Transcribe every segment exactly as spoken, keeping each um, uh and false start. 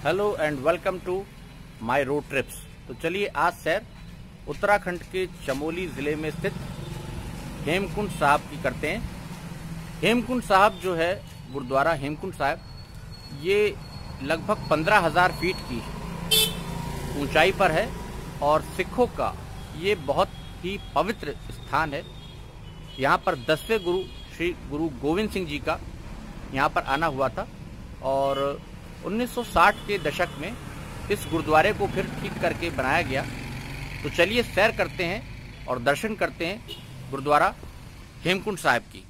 Hello and welcome to my road trips. तो चलिए आज सैर उत्तराखंड के चमोली जिले में स्थित हेमकुंड साहब की करते हैं। हेमकुंड साहब जो है गुरुद्वारा हेमकुंड साहब, ये लगभग पंद्रह हजार फीट की ऊंचाई पर है और सिखों का ये बहुत ही पवित्र स्थान है। यहाँ पर दसवें गुरु श्री गुरु गोविंद सिंह जी का यहाँ पर आना हुआ था और उन्नीस सौ साठ के दशक में इस गुरुद्वारे को फिर ठीक करके बनाया गया। तो चलिए सैर करते हैं और दर्शन करते हैं गुरुद्वारा हेमकुंड साहिब की।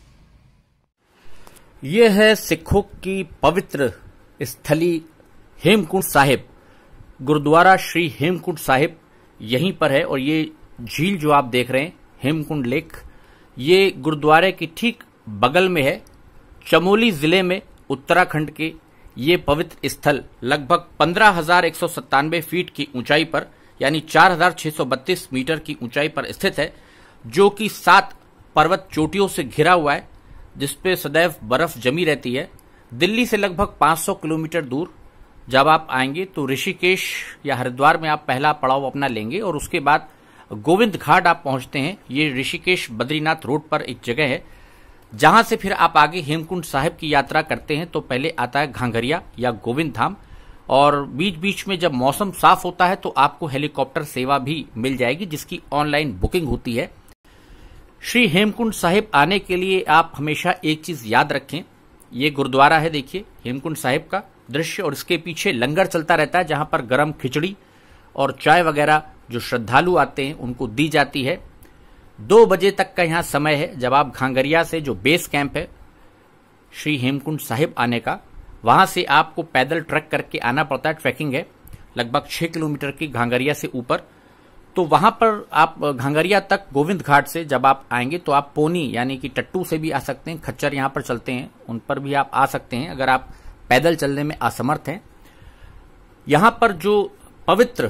यह है सिखों की पवित्र स्थली हेमकुंड साहिब। गुरुद्वारा श्री हेमकुंड साहिब यहीं पर है और ये झील जो आप देख रहे हैं हेमकुंड लेक, ये गुरुद्वारे की ठीक बगल में है। चमोली जिले में उत्तराखंड के ये पवित्र स्थल लगभग पंद्रह हजार एक सौ सत्तानवे फीट की ऊंचाई पर यानी चार हजार छह सौ बत्तीस मीटर की ऊंचाई पर स्थित है, जो कि सात पर्वत चोटियों से घिरा हुआ है, जिसपे सदैव बर्फ जमी रहती है। दिल्ली से लगभग पाँच सौ किलोमीटर दूर जब आप आएंगे तो ऋषिकेश या हरिद्वार में आप पहला पड़ाव अपना लेंगे और उसके बाद गोविंद घाट आप पहुंचते हैं। ये ऋषिकेश बद्रीनाथ रोड पर एक जगह है, जहां से फिर आप आगे हेमकुंड साहिब की यात्रा करते हैं तो पहले आता है घांगरिया या गोविंद धाम, और बीच बीच में जब मौसम साफ होता है तो आपको हेलीकॉप्टर सेवा भी मिल जाएगी, जिसकी ऑनलाइन बुकिंग होती है। श्री हेमकुंड साहिब आने के लिए आप हमेशा एक चीज याद रखें, ये गुरुद्वारा है, देखिए हेमकुंड साहिब का दृश्य, और इसके पीछे लंगर चलता रहता है जहां पर गर्म खिचड़ी और चाय वगैरह जो श्रद्धालु आते हैं उनको दी जाती है। दो बजे तक का यहाँ समय है। जब आप घांगरिया से जो बेस कैंप है श्री हेमकुंड साहिब आने का, वहां से आपको पैदल ट्रैक करके आना पड़ता है। ट्रैकिंग है लगभग छह किलोमीटर की घांगरिया से ऊपर। तो वहां पर आप घांगरिया तक गोविंद घाट से जब आप आएंगे तो आप पोनी यानी कि टट्टू से भी आ सकते हैं, खच्चर यहाँ पर चलते हैं उन पर भी आप आ सकते हैं अगर आप पैदल चलने में असमर्थ हैं। यहाँ पर जो पवित्र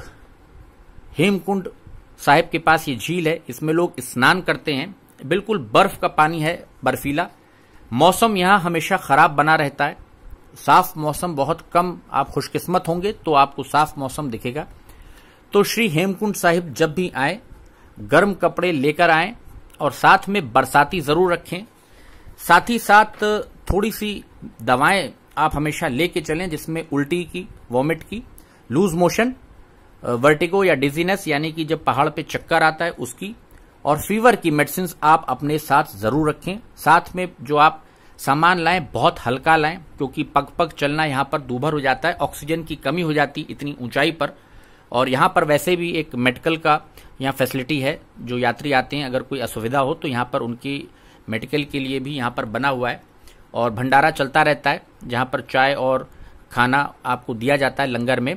हेमकुंड साहिब के पास ये झील है, इसमें लोग स्नान करते हैं। बिल्कुल बर्फ का पानी है, बर्फीला। मौसम यहाँ हमेशा खराब बना रहता है, साफ मौसम बहुत कम। आप खुशकिस्मत होंगे तो आपको साफ मौसम दिखेगा। तो श्री हेमकुंड साहिब जब भी आए गर्म कपड़े लेकर आएं और साथ में बरसाती जरूर रखें। साथ ही साथ थोड़ी सी दवाएं आप हमेशा लेके चलें, जिसमें उल्टी की, वॉमिट की, लूज मोशन, वर्टिगो या डिजीनेस यानी कि जब पहाड़ पे चक्कर आता है उसकी, और फीवर की मेडिसिन आप अपने साथ जरूर रखें। साथ में जो आप सामान लाएं बहुत हल्का लाएं, क्योंकि पग पग चलना यहाँ पर दूभर हो जाता है, ऑक्सीजन की कमी हो जाती इतनी ऊंचाई पर। और यहाँ पर वैसे भी एक मेडिकल का यहाँ फैसिलिटी है, जो यात्री आते हैं अगर कोई असुविधा हो तो यहाँ पर उनकी मेडिकल के लिए भी यहाँ पर बना हुआ है। और भंडारा चलता रहता है जहाँ पर चाय और खाना आपको दिया जाता है लंगर में।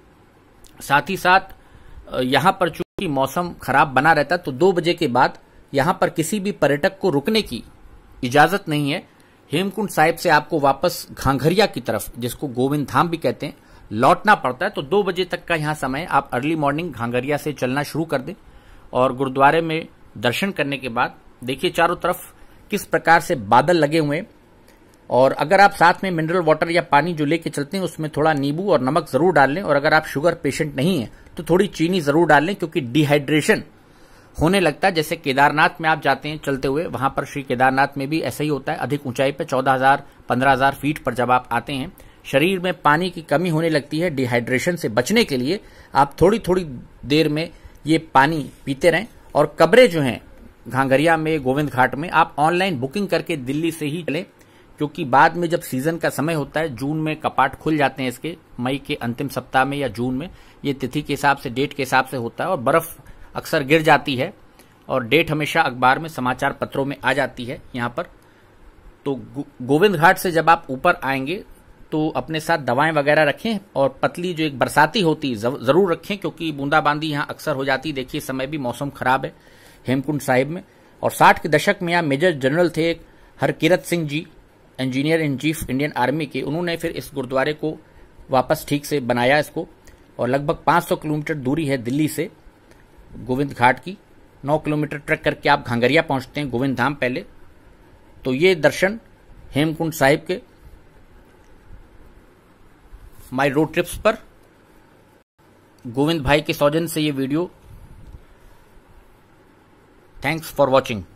साथ ही साथ यहाँ पर चूंकि मौसम खराब बना रहता है तो दो बजे के बाद यहाँ पर किसी भी पर्यटक को रुकने की इजाजत नहीं है। हेमकुंड साहिब से आपको वापस घांगरिया की तरफ, जिसको गोविंद धाम भी कहते हैं, लौटना पड़ता है। तो दो बजे तक का यहाँ समय, आप अर्ली मॉर्निंग घांगरिया से चलना शुरू कर दें और गुरुद्वारे में दर्शन करने के बाद देखिए चारों तरफ किस प्रकार से बादल लगे हुए हैं। और अगर आप साथ में मिनरल वाटर या पानी जो लेके चलते हैं उसमें थोड़ा नींबू और नमक जरूर डाल लें, और अगर आप शुगर पेशेंट नहीं है तो थोड़ी चीनी जरूर डाल लें, क्योंकि डिहाइड्रेशन होने लगता है। जैसे केदारनाथ में आप जाते हैं चलते हुए, वहां पर श्री केदारनाथ में भी ऐसा ही होता है। अधिक ऊंचाई पर चौदह हजार पंद्रह हजार फीट पर जब आप आते हैं शरीर में पानी की कमी होने लगती है। डिहाइड्रेशन से बचने के लिए आप थोड़ी थोड़ी देर में ये पानी पीते रहें। और कब्रें जो हैं घांगरिया में, गोविंद घाट में, आप ऑनलाइन बुकिंग करके दिल्ली से ही चलें, क्योंकि बाद में जब सीजन का समय होता है, जून में कपाट खुल जाते हैं इसके, मई के अंतिम सप्ताह में या जून में, ये तिथि के हिसाब से, डेट के हिसाब से होता है, और बर्फ अक्सर गिर जाती है और डेट हमेशा अखबार में, समाचार पत्रों में आ जाती है यहाँ पर। तो गोविंद घाट से जब आप ऊपर आएंगे तो अपने साथ दवाएं वगैरह रखें, और पतली जो एक बरसाती होती है जरूर रखें, क्योंकि बूंदाबांदी यहाँ अक्सर हो जाती है। देखिए समय भी मौसम खराब है हेमकुंड साहिब में। और साठ के दशक में यहाँ मेजर जनरल थे Harkirat Singh ji, engineer in chief Indian army के, उन्होंने फिर इस गुरुद्वारे को वापस ठीक से बनाया इसको। और लगभग पाँच सौ किलोमीटर दूरी है दिल्ली से गोविंद घाट की। नौ किलोमीटर ट्रैक करके आप घांगरिया पहुंचते हैं, गोविंद धाम पहले। तो ये दर्शन हेमकुंड साहिब के माय रोड ट्रिप्स पर। गोविंद भाई के सौजन्य से ये वीडियो। Thanks for watching.